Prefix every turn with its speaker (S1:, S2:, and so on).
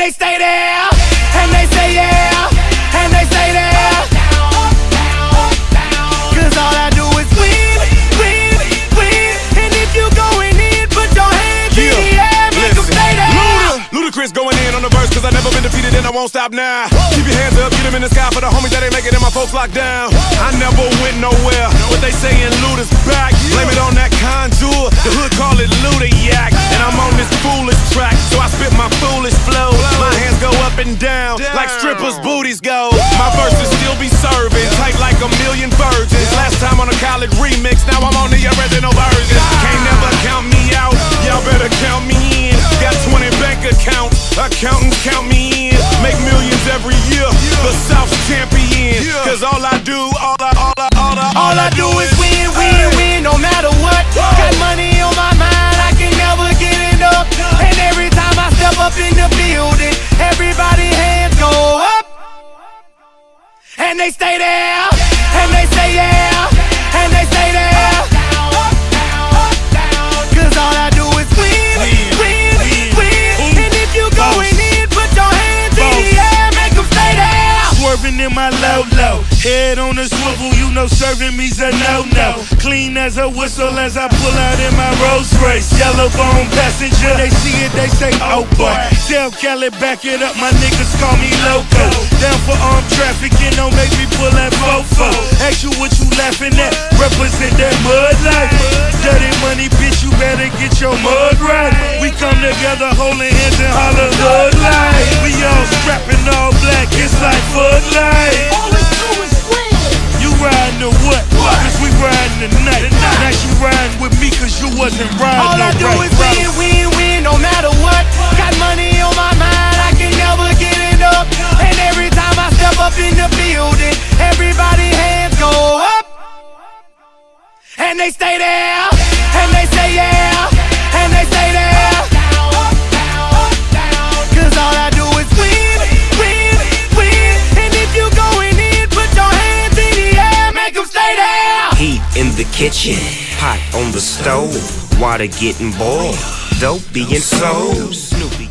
S1: they stay there, and they say yeah, and they stay there. Cause all I do is win, win, win. And if you going in, put your hands in the air, make them stay there.
S2: Ludacris going in on the verse, cause I never been defeated and I won't stop now. Keep your hands up, get them in the sky for the homies that ain't making it and my folks locked down. I never went nowhere, but they saying Luda's back. Blame it on that contour, the hood call it Luda-yak. And I'm on this foolish track, so I spit my foolish flow. My hands go up and down, like strippers' booties go. My verses still be serving, tight like a million virgins. Last time on a college remix, now I'm on the original version. Can't never count me out, y'all better count me in. Got 20 bank accounts, accountants count me in. Make millions every year, the South's champion. Cause all I do, all I do is win, win, win, no matter what. Got money on my mind, I can never get enough. And every time I step up in the building, everybody hands go up. And they stay there, and they say yeah, and they stay there. Cause all I do is win, win, win. And if you going in, put your hands in the air, make them stay there.
S3: Swerving in my low-low, head on the swivel, you know serving me's a no-no. Clean as a whistle as I pull out in my Rolls Royce. Yellow bone passenger, they see it, they say, oh boy. Tell Cali, back it up, my niggas call me loco. Down for armed trafficking, don't make me pull that fofo. Ask you what you laughing at, represent that mud life. Dirty money, bitch, you better get your mud right. We come together holding hands and holler hood life. We all strapping all black, it's like Bud Light.
S4: All it's do is win.
S3: You riding or what? Cause we riding tonight. Now you riding with me cause you wasn't riding.
S1: All I do is win, win, win, no matter what. Got money on my mind, I can never get enough. And every time I step up in the building, everybody hands go up. And they stay there, and they say yeah, and they stay there. Cause all I do is win, win, win. And if you going in, put your hands in the air, make them stay there.
S5: Heat in the kitchen, pot on the stove, water getting boiled, dope being sold.